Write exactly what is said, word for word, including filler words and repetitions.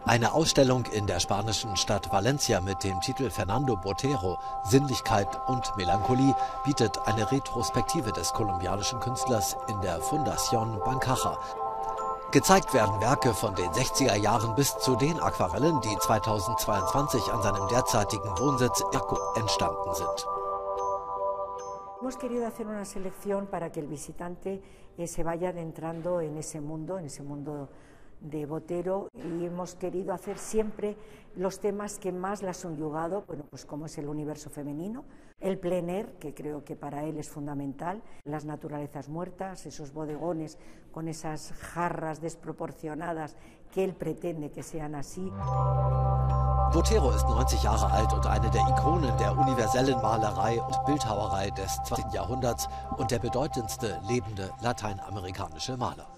Eine Ausstellung in der spanischen Stadt Valencia mit dem Titel Fernando Botero, Sinnlichkeit und Melancholie, bietet eine Retrospektive des kolumbianischen Künstlers in der Fundación Bancaja. Gezeigt werden Werke von den sechziger Jahren bis zu den Aquarellen, die zweitausendzweiundzwanzig an seinem derzeitigen Wohnsitz Irco entstanden sind. Hemos querido hacer una selección para que el visitante eh, se vaya adentrando en ese mundo, en ese mundo de Botero, y hemos querido hacer siempre los temas que más la han subyugado, bueno, pues como es el universo femenino, el plein air, que creo que para él es fundamental, las naturalezas muertas, esos bodegones con esas jarras desproporcionadas que él pretende que sean así. Botero ist neunzig Jahre alt und eine der Ikonen der universellen Malerei und Bildhauerei des zwanzigsten Jahrhunderts und der bedeutendste lebende lateinamerikanische Maler.